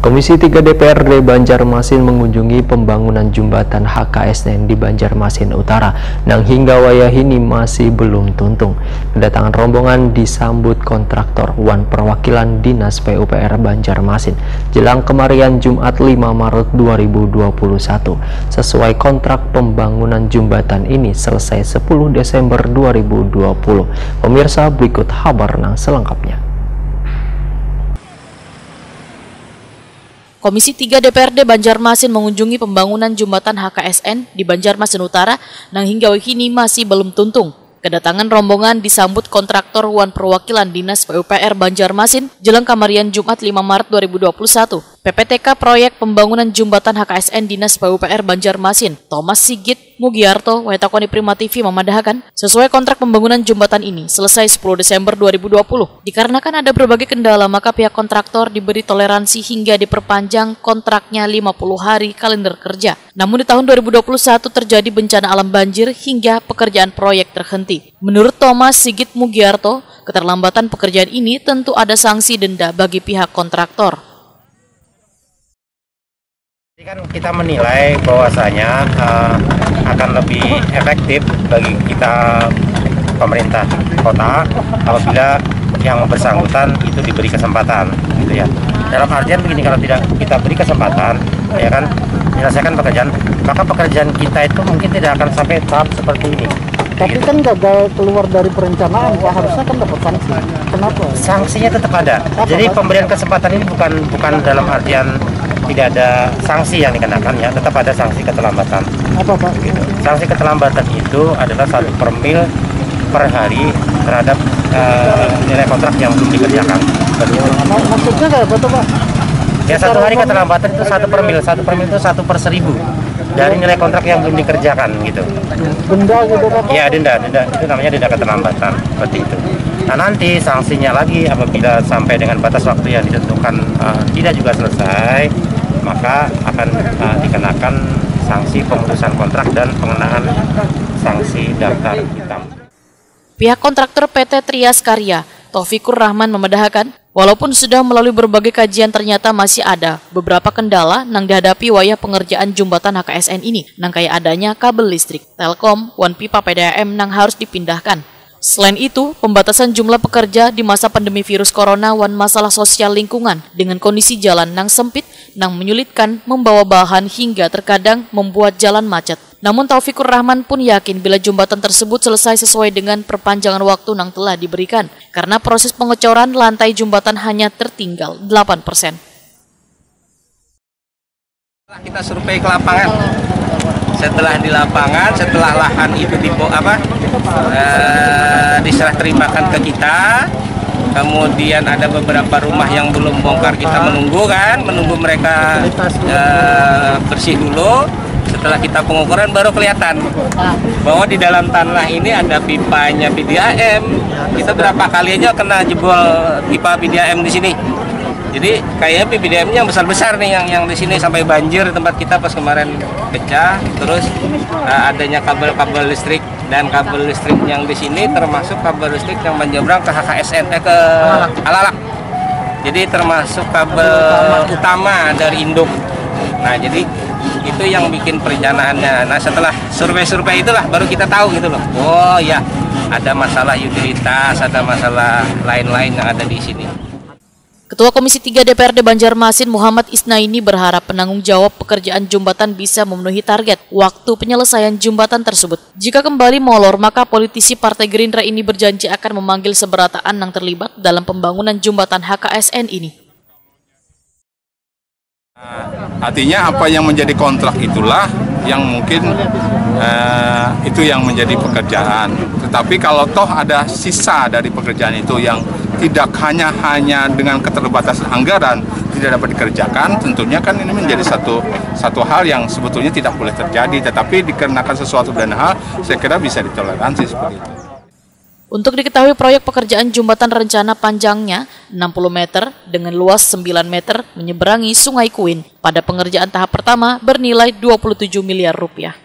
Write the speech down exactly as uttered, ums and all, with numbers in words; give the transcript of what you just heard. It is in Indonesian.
Komisi tiga D P R D Banjarmasin mengunjungi pembangunan jembatan H K S N di Banjarmasin Utara, nang hingga wayah ini masih belum tuntung. Kedatangan rombongan disambut kontraktor Wan Perwakilan Dinas P U P R Banjarmasin jelang kemarian Jumat lima Maret dua ribu dua puluh satu. Sesuai kontrak, pembangunan jembatan ini selesai sepuluh Desember dua ribu dua puluh. Pemirsa, berikut kabar nang selengkapnya. Komisi tiga D P R D Banjarmasin mengunjungi pembangunan jembatan H K S N di Banjarmasin Utara, nang hingga kini masih belum tuntung. Kedatangan rombongan disambut kontraktor Wan Perwakilan Dinas P U P R Banjarmasin jelang kemarian Jumat lima Maret dua ribu dua puluh satu. P P T K Proyek Pembangunan Jembatan H K S N Dinas P U P R Banjarmasin, Thomas Sigit Mugiarto, Waitakoni Prima T V memandahkan, sesuai kontrak pembangunan jembatan ini selesai sepuluh Desember dua ribu dua puluh. Dikarenakan ada berbagai kendala, maka pihak kontraktor diberi toleransi hingga diperpanjang kontraknya lima puluh hari kalender kerja. Namun di tahun dua ribu dua puluh satu terjadi bencana alam banjir hingga pekerjaan proyek terhenti. Menurut Thomas Sigit Mugiarto, keterlambatan pekerjaan ini tentu ada sanksi denda bagi pihak kontraktor. Jadi kan kita menilai bahwasanya uh, akan lebih efektif bagi kita pemerintah kota apabila yang bersangkutan itu diberi kesempatan, gitu ya. Dalam artian begini, kalau tidak kita beri kesempatan, ya kan, menyelesaikan pekerjaan, maka pekerjaan kita itu mungkin tidak akan sampai tahap seperti ini. Tapi gitu. Kan gagal keluar dari perencanaan, Pak, harusnya kan dapat sanksi. Kenapa? Sanksinya tetap ada. Apa, Jadi Pak? Pemberian kesempatan ini bukan bukan dalam artian tidak ada sanksi yang dikenakan, ya, tetap ada sanksi keterlambatan. Apa, Pak? Gitu. Sanksi keterlambatan itu adalah satu per mil per hari terhadap uh, nilai kontrak yang belum dikerjakan. Maksudnya kayak apa tuh, Pak? Ya, satu hari keterlambatan itu satu per mil, satu per mil itu satu per seribu dari nilai kontrak yang belum dikerjakan, gitu. Denda gitu, Pak? Ya, denda, denda itu namanya denda keterlambatan, seperti itu. Nah, nanti sanksinya lagi apabila sampai dengan batas waktu yang ditentukan uh, tidak juga selesai, maka akan uh, dikenakan sanksi pemutusan kontrak dan pengenaan sanksi daftar hitam. Pihak kontraktor P T Trias Karya, Taufikur Rahman memedahkan, walaupun sudah melalui berbagai kajian ternyata masih ada beberapa kendala nang dihadapi wayah pengerjaan jembatan H K S N ini, nang kayak adanya kabel listrik, telkom, wan pipa P D A M nang harus dipindahkan. Selain itu, pembatasan jumlah pekerja di masa pandemi virus corona wan masalah sosial lingkungan dengan kondisi jalan nang sempit nang menyulitkan membawa bahan hingga terkadang membuat jalan macet. Namun Taufikur Rahman pun yakin bila jembatan tersebut selesai sesuai dengan perpanjangan waktu nang telah diberikan, karena proses pengecoran lantai jembatan hanya tertinggal delapan persen. Kita survei ke lapangan. Setelah di lapangan, setelah lahan itu di apa eh, diserah terimakan ke kita, kemudian ada beberapa rumah yang belum bongkar, kita menunggu kan, menunggu mereka eh, bersih dulu. Setelah kita pengukuran baru kelihatan bahwa di dalam tanah ini ada pipanya P D A M. Kita berapa kali aja kena jebol pipa P D A M di sini. Jadi kayaknya P D A M-nya yang besar-besar nih yang yang di sini sampai banjir tempat kita pas kemarin pecah. Terus uh, adanya kabel-kabel listrik dan kabel listrik yang di sini termasuk kabel listrik yang menyeberang ke H K S N eh, ke Alalak. Jadi termasuk kabel utama dari induk. Nah, jadi itu yang bikin perencanaannya. Nah, setelah survei-survei itulah baru kita tahu gitu loh. Oh ya, ada masalah utilitas, ada masalah lain-lain yang ada di sini. Ketua Komisi tiga D P R D Banjarmasin Muhammad Isnaini berharap penanggung jawab pekerjaan jembatan bisa memenuhi target waktu penyelesaian jembatan tersebut. Jika kembali molor, maka politisi Partai Gerindra ini berjanji akan memanggil seberataan yang terlibat dalam pembangunan jembatan H K S N ini. Artinya apa yang menjadi kontrak itulah yang mungkin eh, itu yang menjadi pekerjaan. Tetapi kalau toh ada sisa dari pekerjaan itu yang tidak hanya hanya dengan keterbatasan anggaran tidak dapat dikerjakan, tentunya kan ini menjadi satu satu hal yang sebetulnya tidak boleh terjadi. Tetapi dikarenakan sesuatu dan hal, saya kira bisa ditoleransi seperti itu. Untuk diketahui, proyek pekerjaan jembatan rencana panjangnya enam puluh meter dengan luas sembilan meter menyeberangi Sungai Kuin pada pengerjaan tahap pertama bernilai dua puluh tujuh miliar rupiah.